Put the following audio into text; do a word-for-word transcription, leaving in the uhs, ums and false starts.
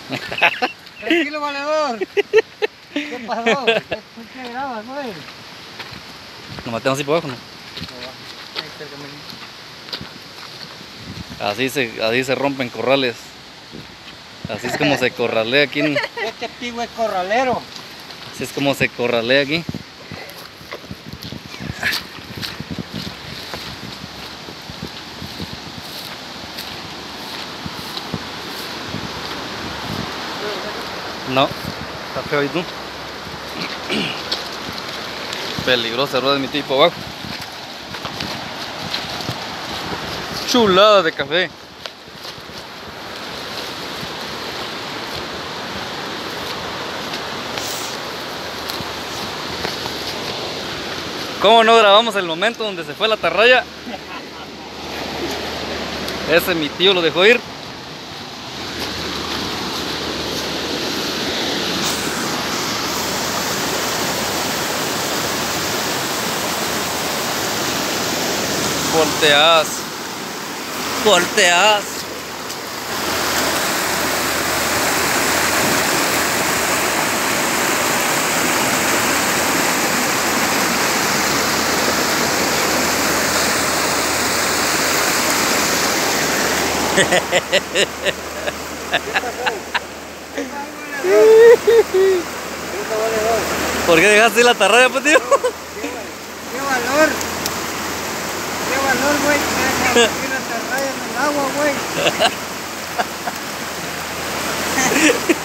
Tranquilo, valedor. ¿Qué pasó? ¿Qué, qué grabas, güey? Nos matemos así por abajo, ¿no? Así se, así se rompen corrales. Así es como se corralea aquí. En... Este pigo es corralero. Así es como se corralea aquí. No, está feo, ¿y tú? Peligrosa rueda de mi tipo abajo. Chulada de café. ¿Cómo no grabamos el momento donde se fue la atarraya? Ese mi tío lo dejó ir. Volteas. Volteas. ¿Por qué dejaste la atarraya, pues, tío? ¿Qué, qué valor? ¿Qué valor, güey? Que dejar la atarraya en el agua, güey.